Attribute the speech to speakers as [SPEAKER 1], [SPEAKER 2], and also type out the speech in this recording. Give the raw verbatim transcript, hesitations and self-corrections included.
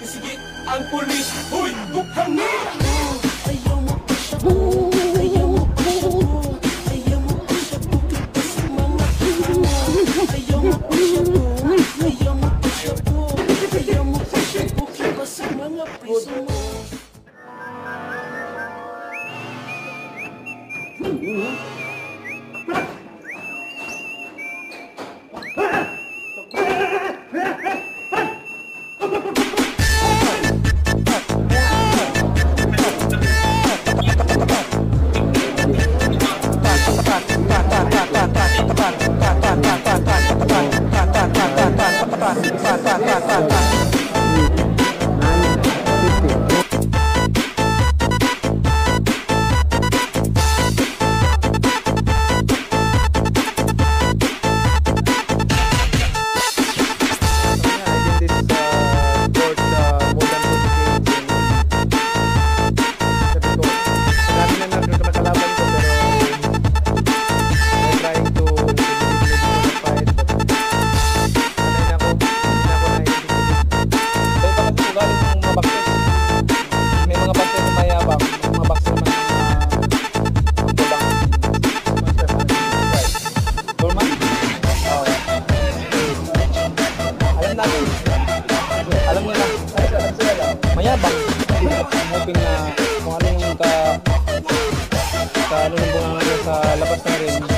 [SPEAKER 1] Sige, ang pulis, huy, tukhangin!
[SPEAKER 2] Ayaw mo pa siya po, ayaw mo pa siya po, ayaw mo pa siya po, kita sa mga piso mo. Ayaw mo pa siya po, ayaw mo pa siya po, ayaw mo pa siya po, kita sa mga piso mo.
[SPEAKER 3] Alam niya na, mayabang. Hoping na kung ano yung ka, ka ano yung bunga sa labas na rin.